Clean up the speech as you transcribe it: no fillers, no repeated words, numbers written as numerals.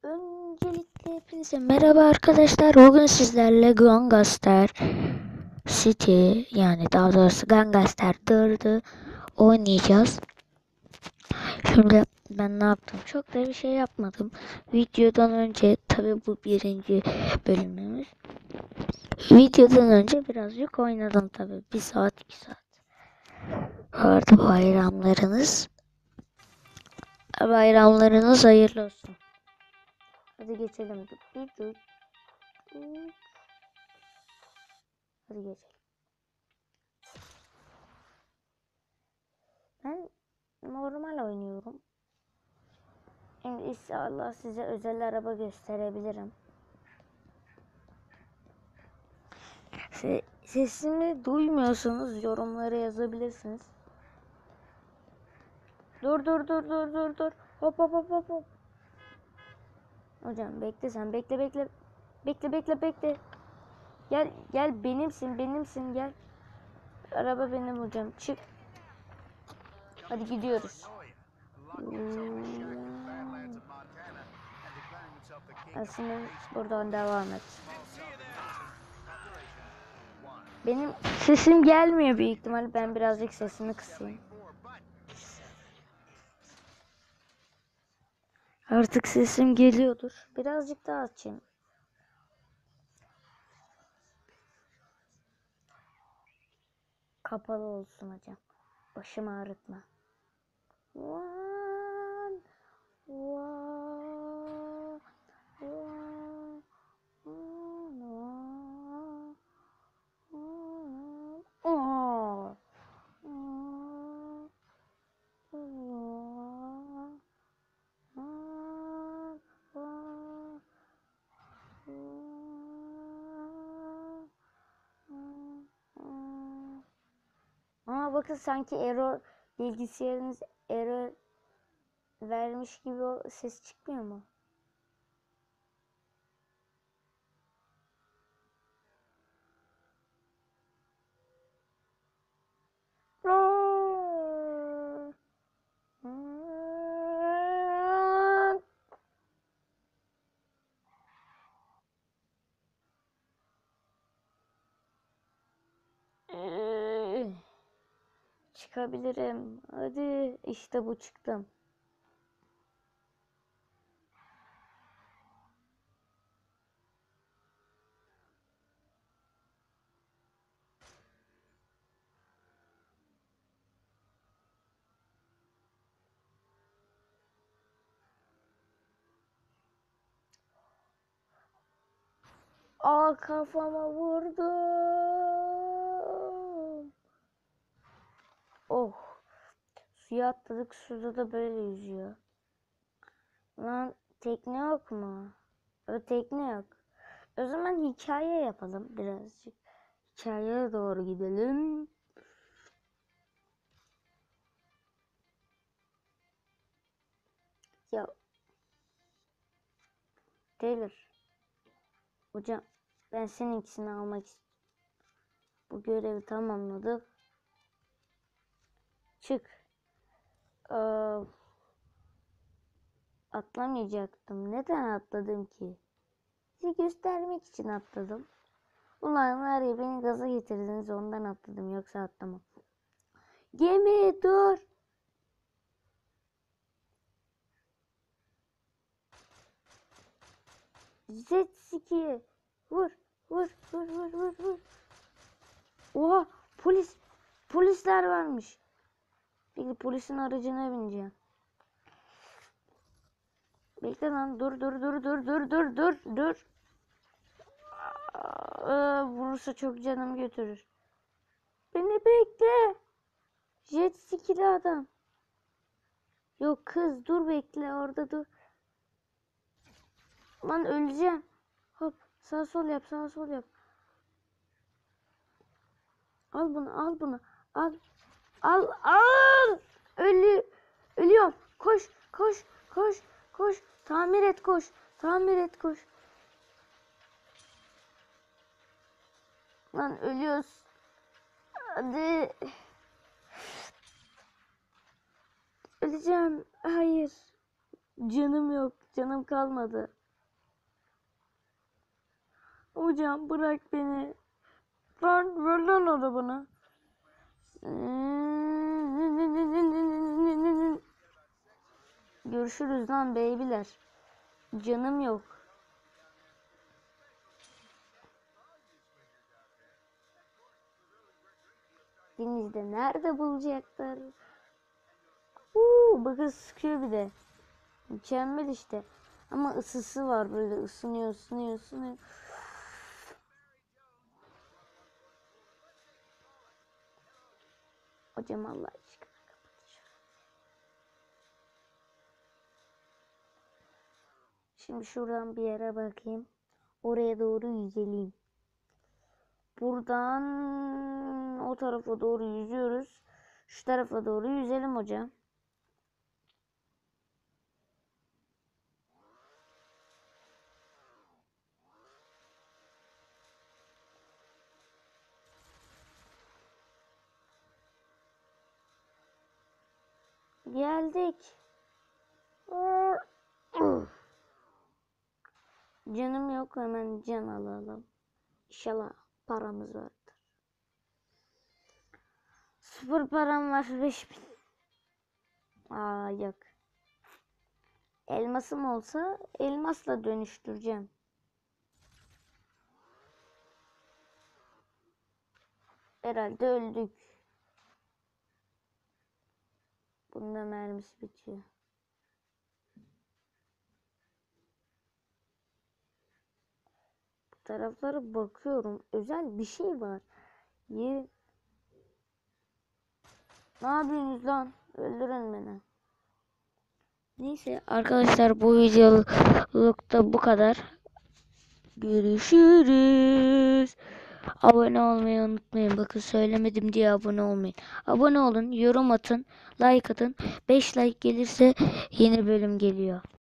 Öncelikle hepinize merhaba arkadaşlar. Bugün sizlerle Gangster City, yani daha doğrusu Gangster 4'ü oynayacağız. Şimdi ben ne yaptım? Çok da bir şey yapmadım. Videodan önce, tabi bu birinci bölümümüz. Videodan önce birazcık oynadım tabi. 1 saat 2 saat. Vardı bayramlarınız. Bayramlarınız hayırlı olsun. Hadi geçelim. Hadi geçelim. Ben normal oynuyorum. Şimdi inşallah size özel araba gösterebilirim. Sesimi duymuyorsanız yorumlara yazabilirsiniz. Dur. Hop. Hocam bekle sen. Bekle. Bekle. Gel benimsin gel. Araba benim hocam. Çık. Hadi gidiyoruz. Aslında buradan devam et. Benim sesim gelmiyor büyük ihtimalle. Ben birazcık sesimi kısayım. Artık sesim geliyordur. Birazcık daha açayım. Kapalı olsun hocam. Başımı ağrıtma. Ama bakın sanki bilgisayarınız error vermiş gibi o ses çıkmıyor mu? Çıkabilirim. Hadi işte bu çıktım. Aa, kafama vurdum. Oh. Suya atladık. Suda da böyle yüzüyor. Lan tekne yok mu? O tekne yok. O zaman hikaye yapalım birazcık. Hikayeye doğru gidelim. Ya Taylor. Hocam ben senin ikisini almak istiyorum. Bu görevi tamamladık. Çık. Atlamayacaktım. Neden atladım ki? Size göstermek için atladım. Ulan var ya, beni gaza getirdiniz, ondan atladım, yoksa atlamam. Gemi dur. Jet ski. Vur. Oha, polisler varmış. Peki polisin aracına bineceğim. Bekle lan, dur. Vurursa çok canımı götürür. Beni bekle. Jet ski'li adam. Yok kız, dur bekle orada dur. Lan öleceğim. Hop, sağ sol yap. Al bunu. Al. Ölüyorum. Koş. Tamir et koş. Lan ölüyoruz. Hadi. Öleceğim. Hayır. Canım yok. Canım kalmadı. Hocam bırak beni. Lan ver lan arabanı. Görüşürüz lan beybiler. Canım yok. Denizde nerede bulacaklar? Bakın sıkıyor bir de. Mükemmel işte. Ama ısısı var, böyle ısınıyor. Hocam Allah aşkına kapat şunu. Şimdi şuradan bir yere bakayım. Oraya doğru yüzelim. Buradan o tarafa doğru yüzüyoruz. Şu tarafa doğru yüzelim hocam. Geldik. Canım yok, hemen can alalım. İnşallah paramız vardır. Sıfır param var, 5000. Yok. Elmasım olsa elmasla dönüştüreceğim. Herhalde öldük. Bunun da mermisi bitiyor. Bu taraflara bakıyorum. Özel bir şey var. Ne yapıyorsunuz lan? Öldürün beni. Neyse arkadaşlar, bu videolukta bu kadar. Görüşürüz. Abone olmayı unutmayın. Bakın söylemedim diye abone olmayın. Abone olun, yorum atın, like atın. 5 like gelirse yeni bölüm geliyor.